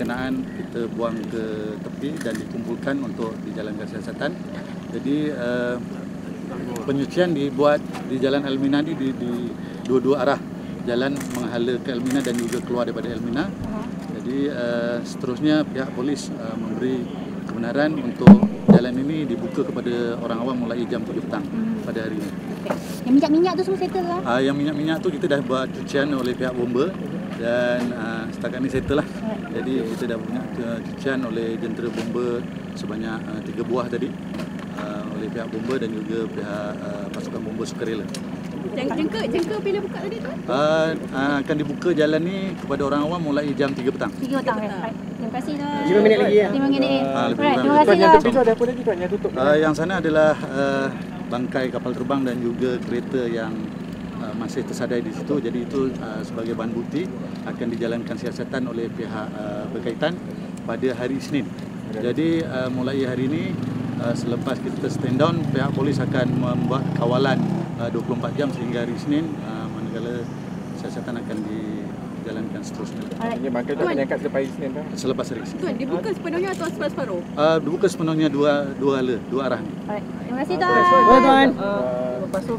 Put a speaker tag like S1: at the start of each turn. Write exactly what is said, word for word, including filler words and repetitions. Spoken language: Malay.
S1: berkenaan kita buang ke tepi dan dikumpulkan untuk dijalankan siasatan. Jadi uh, penyucian dibuat di Jalan Elmina di, di, di dua-dua arah, jalan menghala ke Elmina dan juga keluar daripada Elmina. Jadi uh, seterusnya pihak polis uh, memberi kebenaran untuk jalan ini dibuka kepada orang awam mulai jam tujuh petang hmm. pada hari ini.
S2: Okay. Yang minyak-minyak tu semua settle lah?
S1: Uh, yang minyak-minyak tu kita dah buat cucian oleh pihak bomba dan uh, setakat ni settle lah. Right. Jadi kita dah punya cucian oleh jentera bomba sebanyak uh, tiga buah tadi uh, oleh pihak bomba dan juga pihak uh, pasukan bomba sukarela.
S3: Jengka, jengka bila buka tadi tu?
S1: Uh, uh, akan dibuka jalan ni kepada orang awam mulai jam tiga petang.
S2: tiga petang. Right. Terima kasih lah.
S4: lima minit lagi ya.
S2: lima minit.
S1: Ah,
S2: right. Terima
S4: Tuan,
S2: kasih
S4: yang
S2: lah.
S4: tepi tu ada apa lagi tuan yang tutup?
S1: Uh, yang sana adalah uh, bangkai kapal terbang dan juga kereta yang uh, masih tersadai di situ. Jadi itu uh, sebagai bahan bukti akan dijalankan siasatan oleh pihak uh, berkaitan pada hari Isnin. Jadi uh, mulai hari ini uh, selepas kita stand down, pihak polis akan membuat kawalan uh, dua puluh empat jam sehingga hari Isnin, uh, manakala siasatan akan dijalankan seterusnya.
S4: Ini bangkai tu akan diangkat selepas hari Isnin kan?
S1: Selepas hari Isnin.
S3: Tuan, dibuka sepenuhnya atau separuh-separuh?
S1: Uh, dibuka sepenuhnya dua dua ala, dua arah ni.
S2: Alright. Terima kasih tuan.
S4: Tuan, tuan. Lepas tu